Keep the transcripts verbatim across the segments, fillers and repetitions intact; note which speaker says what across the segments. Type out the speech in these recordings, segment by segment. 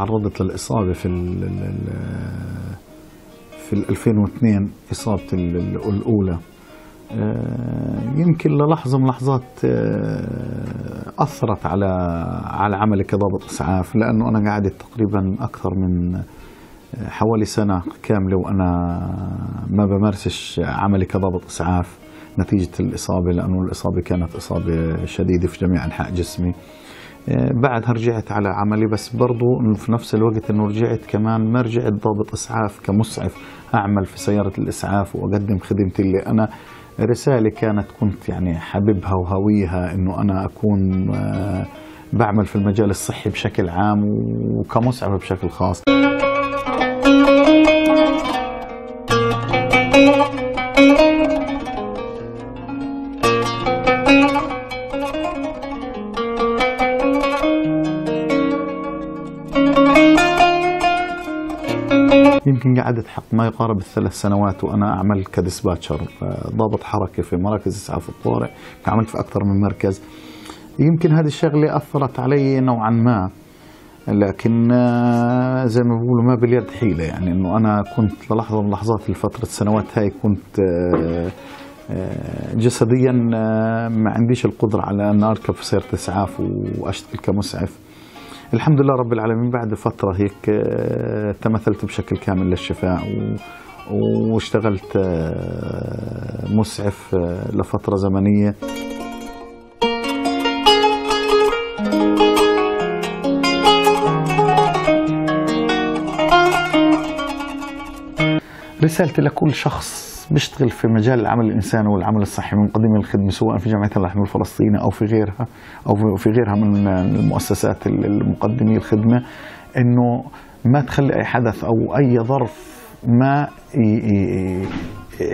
Speaker 1: تعرضت للإصابة في ال في ال ألفين واثنين، إصابتي الأولى. يمكن للحظة من لحظات أثرت على على عملي كضابط إسعاف، لأنه أنا قعدت تقريبا أكثر من حوالي سنة كاملة وأنا ما بمارسش عملي كضابط إسعاف نتيجة الإصابة، لأنه الإصابة كانت إصابة شديدة في جميع أنحاء جسمي. بعدها رجعت على عملي، بس برضو في نفس الوقت أنه رجعت كمان ما رجعت ضابط إسعاف كمسعف أعمل في سيارة الإسعاف وأقدم خدمتي اللي أنا رسالة كانت كنت يعني حبيبها وهويها، أنه أنا أكون بعمل في المجال الصحي بشكل عام وكمسعف بشكل خاص. يمكن قعدت حق ما يقارب الثلاث سنوات وأنا أعمل كديسباتشر ضابط حركة في مراكز إسعاف الطوارئ، عملت في أكثر من مركز. يمكن هذه الشغلة أثرت علي نوعا ما، لكن زي ما بيقولوا ما باليد حيلة، يعني إنه أنا كنت للحظة من لحظات الفترة السنوات هاي كنت جسديا ما عنديش القدرة على أن أركب في سيارة إسعاف وأشتغل كمسعف. الحمد لله رب العالمين بعد فترة هيك تمثلت بشكل كامل للشفاء واشتغلت مسعف لفترة زمنية. رسالتي لكل شخص بيشتغل في مجال العمل الإنساني والعمل الصحي من قديم الخدمة، سواء في جمعية اللحم الفلسطيني أو في غيرها أو في غيرها من المؤسسات المقدمة الخدمة، إنه ما تخلي أي حدث أو أي ظرف ما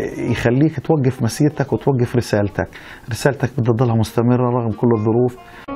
Speaker 1: يخليك توقف مسيرتك وتوقف رسالتك. رسالتك بدها تضلها مستمرة رغم كل الظروف.